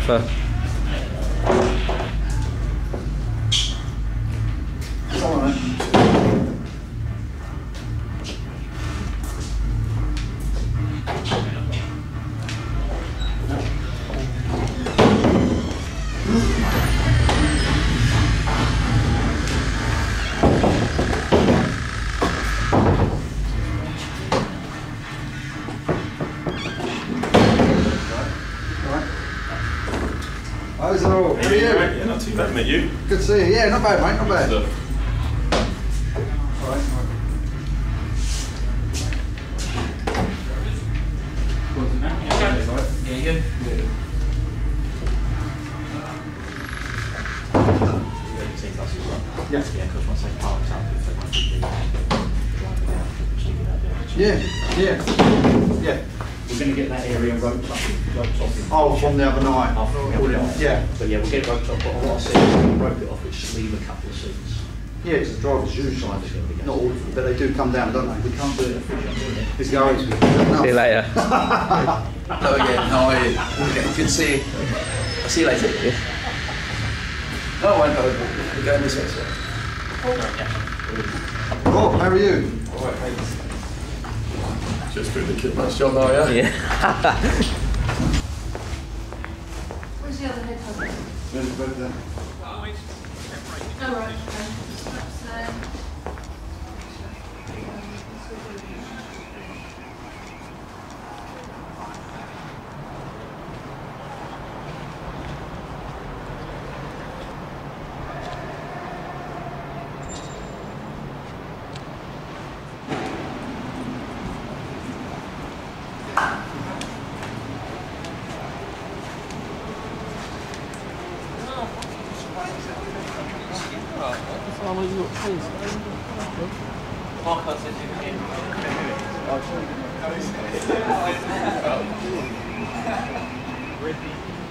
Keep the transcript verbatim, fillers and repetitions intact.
for. Come on, mate. How's it all? How are you? Yeah, not too bad, mate. You? Good to see you. Yeah, not bad, mate, not bad. Stuff. All right, all right. Yeah, you. Yeah. Yeah, because once they park up, if they want to be driving out, stick it out there. Yeah, yeah, yeah. We're going to get that area roped up, roped off. in- Oh, from the other night. After, Yeah. But yeah, we'll get it roped off, but what I said is we'll rope it off, but just leave a couple of seats. Yeah, because the drivers usually, not all, but they do come down, don't they? We can't do it efficiently. It's going. See you later. Hello again, how are you? Good to see you. I'll see you later. No, I won't go. We're going this way, sir. Rob, how are you? Alright, thanks. Just doing the kid match job now, yeah? Yeah. Where's the other head husband? Where's the bed there? Oh, right, okay. That's, um, Ready?